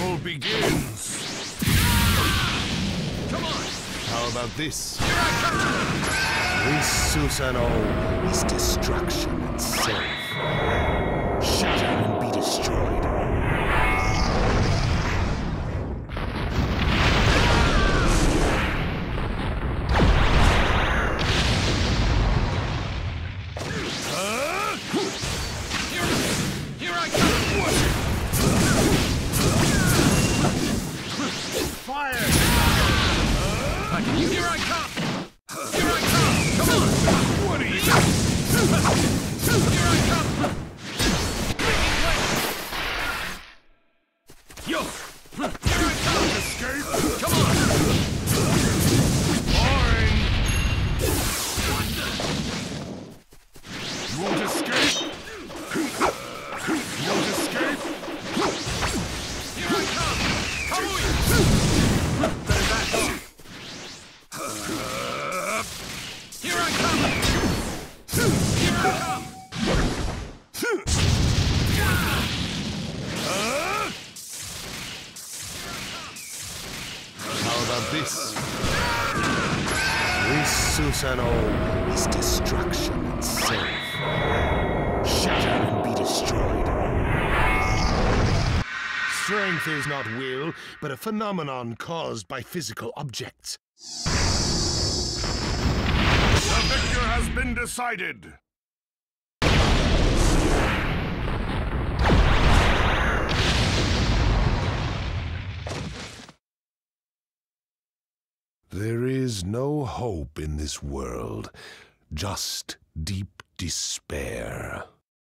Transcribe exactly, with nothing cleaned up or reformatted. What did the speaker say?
battle begins! Come on! How about this? This Susanoo is destruction itself. Shatter and be destroyed. Here I come! Here I come! Come on! What are you? Here I come! Yo! Here I come! Escape? Come on! Fine! You won't escape? You won't escape? Here I come! Come on! Better back off! Here I come! Here I come! How about this? This Susanoo is destruction itself. Shatter and be destroyed. Strength is not will, but a phenomenon caused by physical objects. The victor has been decided! There is no hope in this world, just deep despair.